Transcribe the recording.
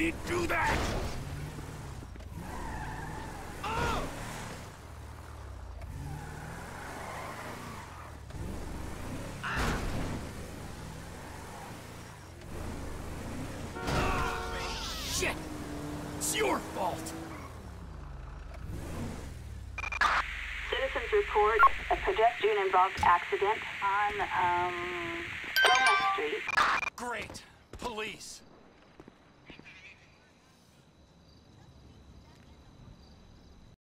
me do that! Shit! It's your fault! Citizens report a pedestrian-involved accident on, Loma Street. Great! Police!